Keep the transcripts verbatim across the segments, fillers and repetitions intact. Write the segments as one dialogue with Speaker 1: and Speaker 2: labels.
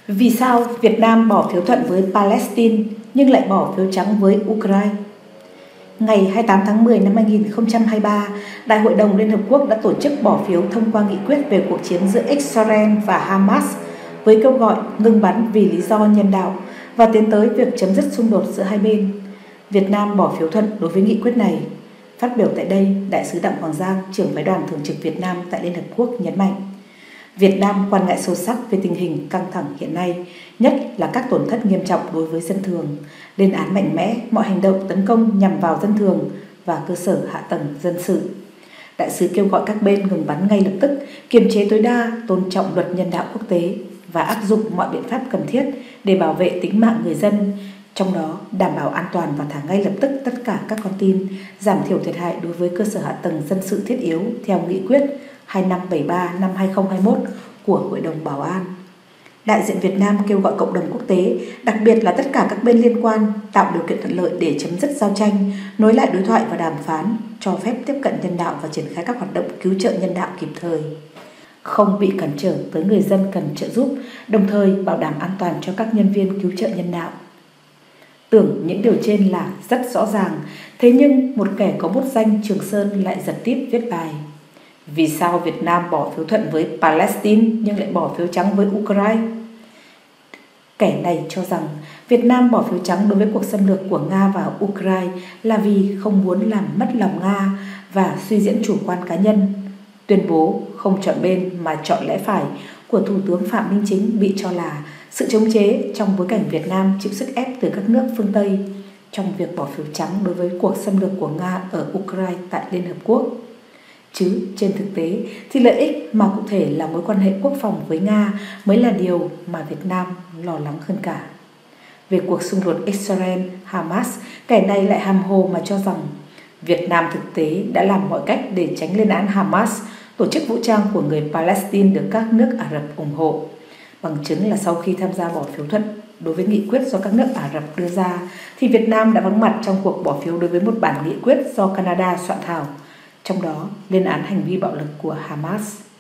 Speaker 1: Vì sao Việt Nam bỏ phiếu thuận với Palestine nhưng lại bỏ phiếu trắng với Ukraine? Ngày hai mươi tám tháng mười năm hai nghìn không trăm hai mươi ba, Đại hội đồng Liên Hợp Quốc đã tổ chức bỏ phiếu thông qua nghị quyết về cuộc chiến giữa Israel và Hamas với kêu gọi ngừng bắn vì lý do nhân đạo và tiến tới việc chấm dứt xung đột giữa hai bên. Việt Nam bỏ phiếu thuận đối với nghị quyết này. Phát biểu tại đây, Đại sứ Đặng Hoàng Giang, trưởng phái đoàn thường trực Việt Nam tại Liên Hợp Quốc nhấn mạnh, Việt Nam quan ngại sâu sắc về tình hình căng thẳng hiện nay, nhất là các tổn thất nghiêm trọng đối với dân thường, lên án mạnh mẽ mọi hành động tấn công nhằm vào dân thường và cơ sở hạ tầng dân sự. Đại sứ kêu gọi các bên ngừng bắn ngay lập tức, kiềm chế tối đa, tôn trọng luật nhân đạo quốc tế và áp dụng mọi biện pháp cần thiết để bảo vệ tính mạng người dân, trong đó đảm bảo an toàn và thả ngay lập tức tất cả các con tin, giảm thiểu thiệt hại đối với cơ sở hạ tầng dân sự thiết yếu theo nghị quyết hai năm bảy ba năm hai nghìn không trăm hai mươi mốt của Hội đồng Bảo an. Đại diện Việt Nam kêu gọi cộng đồng quốc tế, đặc biệt là tất cả các bên liên quan, tạo điều kiện thuận lợi để chấm dứt giao tranh, nối lại đối thoại và đàm phán, cho phép tiếp cận nhân đạo và triển khai các hoạt động cứu trợ nhân đạo kịp thời, không bị cản trở tới người dân cần trợ giúp, đồng thời bảo đảm an toàn cho các nhân viên cứu trợ nhân đạo. Tưởng những điều trên là rất rõ ràng, thế nhưng một kẻ có bút danh Trường Sơn lại giật tít viết bài. Vì sao Việt Nam bỏ phiếu thuận với Palestine nhưng lại bỏ phiếu trắng với Ukraine? Kẻ này cho rằng Việt Nam bỏ phiếu trắng đối với cuộc xâm lược của Nga vào Ukraine là vì không muốn làm mất lòng Nga và suy diễn chủ quan cá nhân. Tuyên bố không chọn bên mà chọn lẽ phải của Thủ tướng Phạm Minh Chính bị cho là sự chống chế trong bối cảnh Việt Nam chịu sức ép từ các nước phương Tây trong việc bỏ phiếu trắng đối với cuộc xâm lược của Nga ở Ukraine tại Liên Hợp Quốc. Chứ trên thực tế thì lợi ích mà cụ thể là mối quan hệ quốc phòng với Nga mới là điều mà Việt Nam lo lắng hơn cả. Về cuộc xung đột Israel-Hamas, kẻ này lại hàm hồ mà cho rằng Việt Nam thực tế đã làm mọi cách để tránh lên án Hamas, tổ chức vũ trang của người Palestine được các nước Ả Rập ủng hộ. Bằng chứng là sau khi tham gia bỏ phiếu thuận đối với nghị quyết do các nước Ả Rập đưa ra, thì Việt Nam đã vắng mặt trong cuộc bỏ phiếu đối với một bản nghị quyết do Canada soạn thảo, trong đó lên án hành vi bạo lực của Hamas.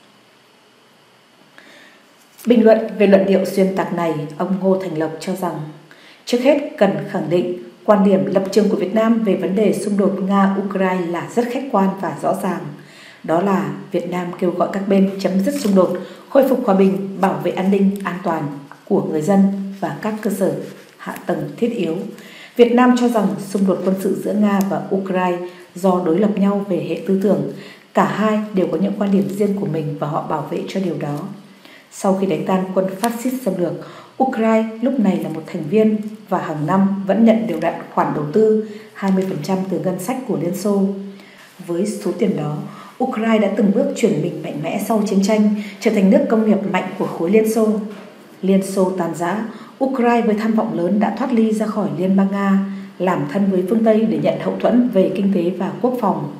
Speaker 1: Bình luận về luận điệu xuyên tạc này, ông Ngô Thành Lộc cho rằng, trước hết cần khẳng định quan điểm lập trường của Việt Nam về vấn đề xung đột Nga-Ukraine là rất khách quan và rõ ràng. Đó là Việt Nam kêu gọi các bên chấm dứt xung đột, khôi phục hòa bình, bảo vệ an ninh, an toàn của người dân và các cơ sở hạ tầng thiết yếu. Việt Nam cho rằng xung đột quân sự giữa Nga và Ukraine do đối lập nhau về hệ tư tưởng, cả hai đều có những quan điểm riêng của mình và họ bảo vệ cho điều đó. Sau khi đánh tan quân phát xít xâm lược, Ukraine lúc này là một thành viên và hàng năm vẫn nhận đều đặn khoản đầu tư hai mươi phần trăm từ ngân sách của Liên Xô. Với số tiền đó, Ukraine đã từng bước chuyển mình mạnh mẽ sau chiến tranh, trở thành nước công nghiệp mạnh của khối Liên Xô. Liên Xô tàn rã, Ukraine với tham vọng lớn đã thoát ly ra khỏi Liên bang Nga, làm thân với phương Tây để nhận hậu thuẫn về kinh tế và quốc phòng.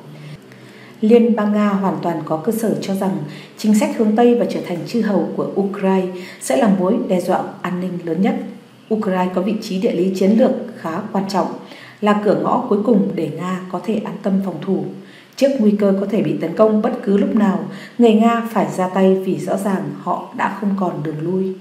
Speaker 1: Liên bang Nga hoàn toàn có cơ sở cho rằng chính sách hướng Tây và trở thành chư hầu của Ukraine sẽ là mối đe dọa an ninh lớn nhất. Ukraine có vị trí địa lý chiến lược khá quan trọng, là cửa ngõ cuối cùng để Nga có thể an tâm phòng thủ. Trước nguy cơ có thể bị tấn công bất cứ lúc nào, người Nga phải ra tay vì rõ ràng họ đã không còn đường lui.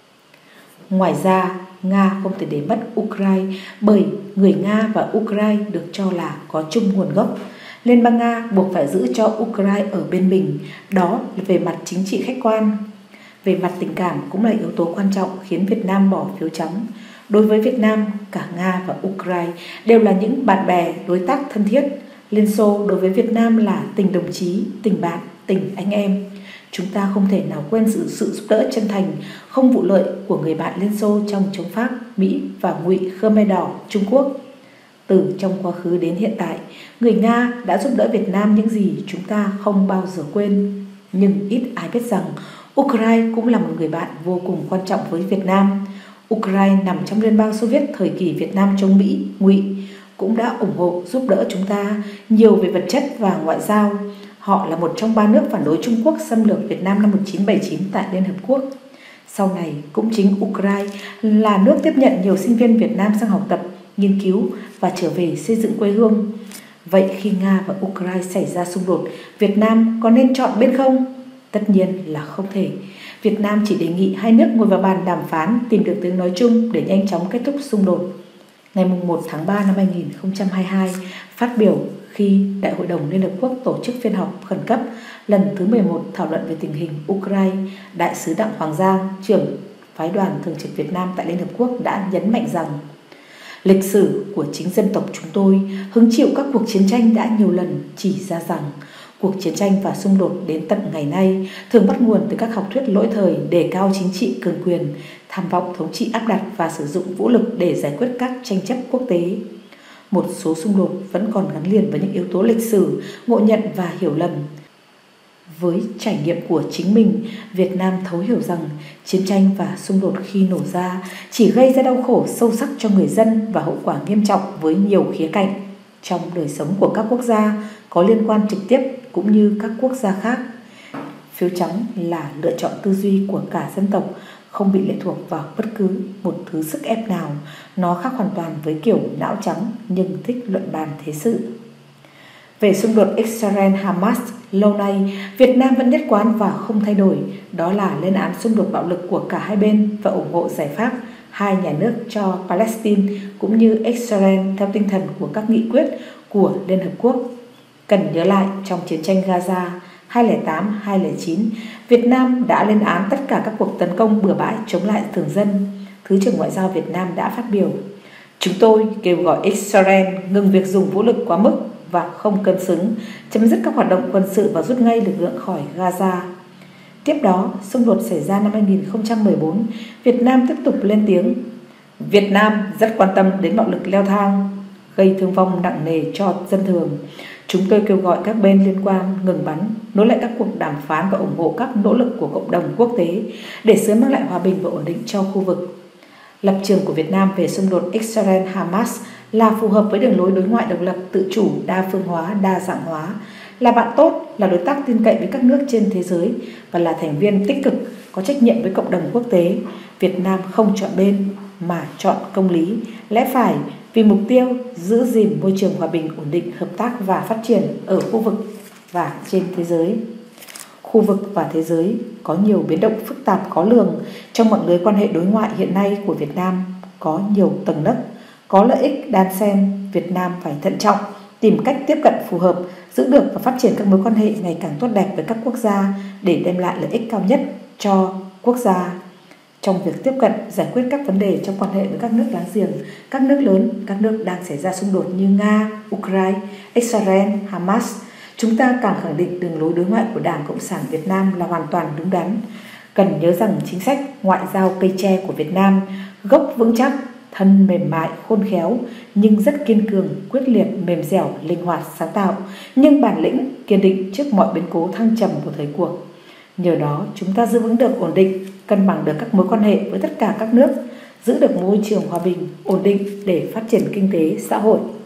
Speaker 1: Ngoài ra, Nga không thể để mất Ukraine bởi người Nga và Ukraine được cho là có chung nguồn gốc. Liên bang Nga buộc phải giữ cho Ukraine ở bên mình, đó là về mặt chính trị khách quan. Về mặt tình cảm cũng là yếu tố quan trọng khiến Việt Nam bỏ phiếu trắng. Đối với Việt Nam, cả Nga và Ukraine đều là những bạn bè, đối tác thân thiết. Liên Xô đối với Việt Nam là tình đồng chí, tình bạn, tình anh em. Chúng ta không thể nào quên sự, sự giúp đỡ chân thành, không vụ lợi của người bạn Liên Xô trong chống Pháp, Mỹ và Ngụy Khmer Đỏ, Trung Quốc. Từ trong quá khứ đến hiện tại, người Nga đã giúp đỡ Việt Nam những gì chúng ta không bao giờ quên. Nhưng ít ai biết rằng Ukraine cũng là một người bạn vô cùng quan trọng với Việt Nam. Ukraine nằm trong Liên bang Xô Viết thời kỳ Việt Nam chống Mỹ, Ngụy, cũng đã ủng hộ giúp đỡ chúng ta nhiều về vật chất và ngoại giao. Họ là một trong ba nước phản đối Trung Quốc xâm lược Việt Nam năm một nghìn chín trăm bảy mươi chín tại Liên Hợp Quốc. Sau này, cũng chính Ukraine là nước tiếp nhận nhiều sinh viên Việt Nam sang học tập, nghiên cứu và trở về xây dựng quê hương. Vậy khi Nga và Ukraine xảy ra xung đột, Việt Nam có nên chọn bên không? Tất nhiên là không thể. Việt Nam chỉ đề nghị hai nước ngồi vào bàn đàm phán tìm được tiếng nói chung để nhanh chóng kết thúc xung đột. Ngày một tháng ba năm hai nghìn không trăm hai mươi hai, phát biểu khi Đại hội đồng Liên Hợp Quốc tổ chức phiên họp khẩn cấp lần thứ mười một thảo luận về tình hình Ukraine, Đại sứ Đặng Hoàng Giang, trưởng phái đoàn thường trực Việt Nam tại Liên Hợp Quốc đã nhấn mạnh rằng lịch sử của chính dân tộc chúng tôi hứng chịu các cuộc chiến tranh đã nhiều lần chỉ ra rằng cuộc chiến tranh và xung đột đến tận ngày nay thường bắt nguồn từ các học thuyết lỗi thời đề cao chính trị cường quyền, tham vọng thống trị áp đặt và sử dụng vũ lực để giải quyết các tranh chấp quốc tế. Một số xung đột vẫn còn gắn liền với những yếu tố lịch sử, ngộ nhận và hiểu lầm. Với trải nghiệm của chính mình, Việt Nam thấu hiểu rằng chiến tranh và xung đột khi nổ ra chỉ gây ra đau khổ sâu sắc cho người dân và hậu quả nghiêm trọng với nhiều khía cạnh trong đời sống của các quốc gia có liên quan trực tiếp cũng như các quốc gia khác. Phiếu trắng là lựa chọn tư duy của cả dân tộc, không bị lệ thuộc vào bất cứ một thứ sức ép nào. Nó khác hoàn toàn với kiểu não trắng nhưng thích luận bàn thế sự. Về xung đột Israel-Hamas, lâu nay Việt Nam vẫn nhất quán và không thay đổi, đó là lên án xung đột bạo lực của cả hai bên và ủng hộ giải pháp hai nhà nước cho Palestine cũng như Israel theo tinh thần của các nghị quyết của Liên Hợp Quốc. Cần nhớ lại, trong chiến tranh Gaza hai nghìn không trăm lẻ tám đến hai nghìn không trăm lẻ chín, Việt Nam đã lên án tất cả các cuộc tấn công bừa bãi chống lại thường dân. Thứ trưởng Ngoại giao Việt Nam đã phát biểu: "Chúng tôi kêu gọi Israel ngừng việc dùng vũ lực quá mức và không cân xứng, chấm dứt các hoạt động quân sự và rút ngay lực lượng khỏi Gaza." Tiếp đó, xung đột xảy ra năm hai nghìn không trăm mười bốn, Việt Nam tiếp tục lên tiếng: "Việt Nam rất quan tâm đến bạo lực leo thang, gây thương vong nặng nề cho dân thường. Chúng tôi kêu gọi các bên liên quan ngừng bắn, nối lại các cuộc đàm phán và ủng hộ các nỗ lực của cộng đồng quốc tế để sớm mang lại hòa bình và ổn định cho khu vực." Lập trường của Việt Nam về xung đột Israel-Hamas là phù hợp với đường lối đối ngoại độc lập, tự chủ, đa phương hóa, đa dạng hóa, là bạn tốt, là đối tác tin cậy với các nước trên thế giới và là thành viên tích cực, có trách nhiệm với cộng đồng quốc tế. Việt Nam không chọn bên mà chọn công lý, lẽ phải vì mục tiêu giữ gìn môi trường hòa bình, ổn định, hợp tác và phát triển ở khu vực và trên thế giới. Khu vực và thế giới có nhiều biến động phức tạp khó lường. Trong mạng lưới quan hệ đối ngoại hiện nay của Việt Nam có nhiều tầng nấc, có lợi ích đan xen. Việt Nam phải thận trọng, tìm cách tiếp cận phù hợp, giữ được và phát triển các mối quan hệ ngày càng tốt đẹp với các quốc gia để đem lại lợi ích cao nhất cho quốc gia. Trong việc tiếp cận, giải quyết các vấn đề trong quan hệ với các nước láng giềng, các nước lớn, các nước đang xảy ra xung đột như Nga, Ukraine, Israel, Hamas, chúng ta càng khẳng định đường lối đối ngoại của Đảng Cộng sản Việt Nam là hoàn toàn đúng đắn. Cần nhớ rằng chính sách ngoại giao cây tre của Việt Nam gốc vững chắc, thân mềm mại, khôn khéo, nhưng rất kiên cường, quyết liệt, mềm dẻo, linh hoạt, sáng tạo, nhưng bản lĩnh, kiên định trước mọi biến cố thăng trầm của thời cuộc. Nhờ đó, chúng ta giữ vững được ổn định, cân bằng được các mối quan hệ với tất cả các nước, giữ được môi trường hòa bình, ổn định để phát triển kinh tế, xã hội.